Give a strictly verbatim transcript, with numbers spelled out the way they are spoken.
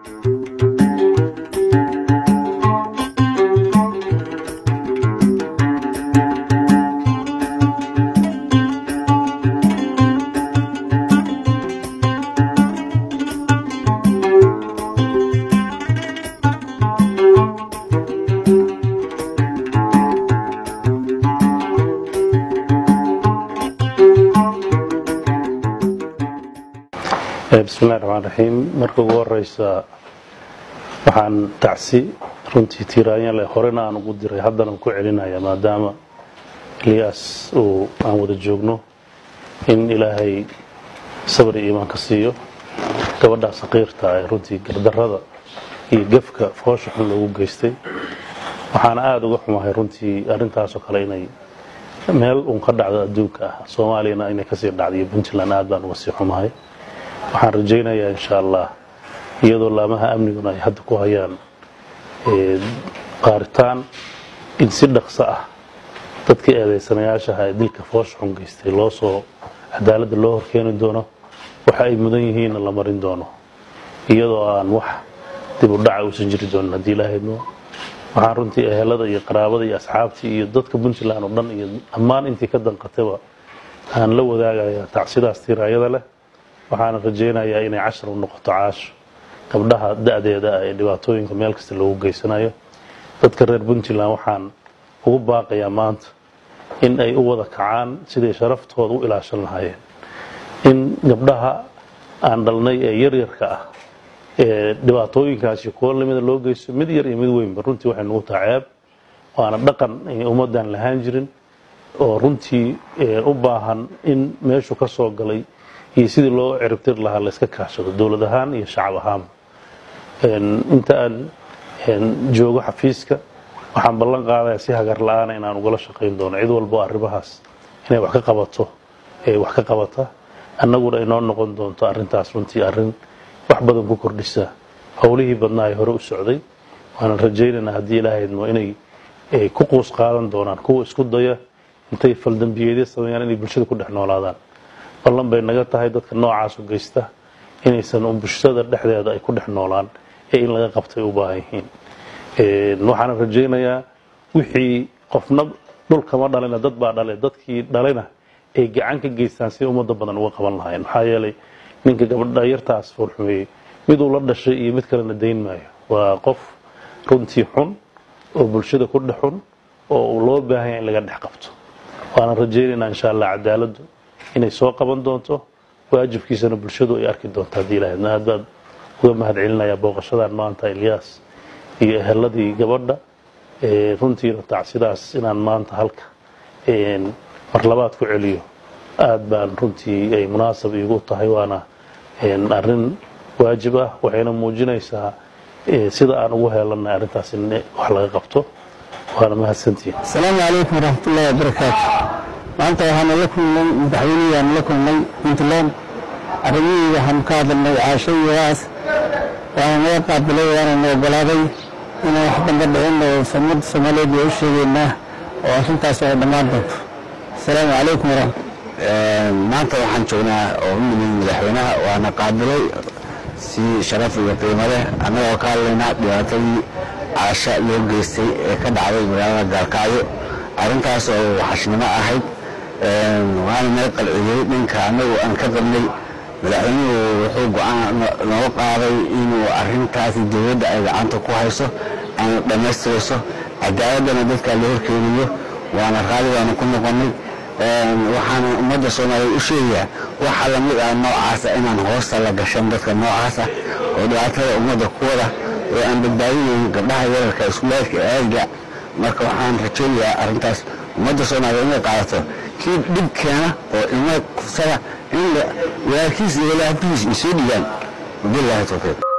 بسم الله الرحمن الرحيم marka ugu horeysa waxaan tacsi runtii tiiraayeen la horena aan ugu diray haddana ku celinaya maadaama Ilyas oo aan wada joogno in Ilaahay sabr iyo iimaan ka siiyo gabadha saqiirta ay runtii gardarrada iyo gafka foosha xun lagu geystay waxaan aad uga xumahay runtii arintaas oo kale inay meel uu ka dhacdo adduunka ah Soomaaliya inay ka sii dhacdo Puntland aad baan uga sii xumahay waxaan rajaynayaa insha Allah iyadoo laamaha amnigu ay hadda ku hayaan ee qaaritaan in si dhaqso ah dadkii eedeysanayaasha ah dilka foosh xun geystay loo soo cadaalad loo horkeeni doono waxa ay mudan yihiin la marin doono iyadoo aan wax dib u dhac u jiri doono hadii la hayno waxaan runtii ehelada iyo qaraabada iyo asxaabtii iyo dadka Puntland oo dhan iyo amaan intii ka danqatayba aan la wadaagayaa tacsidaas tiiraayada leh waxaan rajaynayaa inay cashar u noqoto caash gabdhaha da'deeda ay dhibaatooyinka meel kasta lagu geysanayo dadka reer Puntland waxaan ugu baaqayaa maanta in ay u wada kacaan sidii sharaftooda u ilaashan lahaayeen in gabdhaha aan dhalnay ee yar yarka ah ee dhibaatooyinkaas ku lamida loo geysto mid yar iyo mid weyn runtii waxay nagu tacaab waana dhaqan ummadan lahaan jirin oo runtii u baahan in meeshu ka soo galay iyo sidii loo ciribtir lahaa la iska kaashado dawlad ahaan iyo shacab ahaan een inta aan joogo xafiiska waxaan ballan qaadayaa si hagar la'aan inaan uga shaqeyn doono cid walba arrimahaas inay wax ka qabato ee wax ka qabata annaguna inoo noqon doonto arintaas runtii arin wax badan ku kordhisa hawlihii badnaa ay hore u socday waxaan rajaynaynaa hadii Ilaahay idmo inay ku qoos qaadan doonaan kuwa isku daya intay faldambiyeedyo sameeyaan inay bulshada ku dhex noolaadaan ballan bay naga tahay dadka noocaas u geysta inaysan u bulshada dhexdeeda ay ku dhex noolaan ee in laga qabtay u baahan yihiin ee waxaan rajaynayaa wixii qofna dhulka ma dhalina dad baa dhalay dadkii dhalayna ay gacan ka geystaan si ummadda badan uga qaban lahayn maxaa yeelay ninka gabadha yartaas furxumay mid uu la dhashay iyo mid kale na deyn maayo waa qof runtii xun oo bulshada ku dhaxun oo loo baahan yahay in laga dhex qabto waana rajaynaynaa insha Allah cadaaladdu inay soo qaban doonto waajibkiisana bulshadu ay arki doonto hadii Ilaahay naadad uga mahad celinaya booqashadan maanta Ilyas iyo eheladii gabadha ee runtii tacsidaas inaan maanta halka ee mar labaad ku celiyo aad baan runtii ay munaasab igu tahay waana een arin waajib ah waxayna muujinaysaa sida aan ugu heelanay arintaas in wax laga qabto waana mahadsantiin assalaamu calaykum waraxmatullaahi wabarakaatuh maanta waxaan la kulmay madaxweynaha la kulmay Puntland arrimihii waxaan ka hadalnay caashayadaas waxaan la qaabilay waana ogolaaday in wax damba dhicin oo samad Soomaaliyeed oo sheegayna oo arrintaas ay dhammaan doonto assalaamu calaykum waraxmatullaahi maanta waxaan joognaa oo madaxweynaha waana qaabilay si sharaf iyo qiimo leh anagoo ka hadlaynaa dhibaatadii caasha loo geystay ee ka dhacday magaalada Gaalkacyo arrintaas oo waxashnimo ahayd waana meel qalciyay dhanka anagu aan ka qabnay madaxweynuhu wuxuu go'aan noo qaaday inuu arrintaas dawladda ay gacanta ku hayso aan dhameystirayso cadaaladana dadka loo horkeeniyo waana raali waana ku noqonay waxaan ummadda Soomaaliyeed u sheegayaa waxa la mid ah noocaas inaan hoosta la gashan dadka noocaas ah oo dhibaatada ummadda ku wada oo aan badbaadinayn gabdhaha yararka iskuulka aayga marka waxaan rajaynayaa arrintaas ummadda Soomaaliyeed inay qaadato kii dhib keena oo ilmo kufsada in la waakiis iyo la habis isoo dhigaan billahi tawfiiq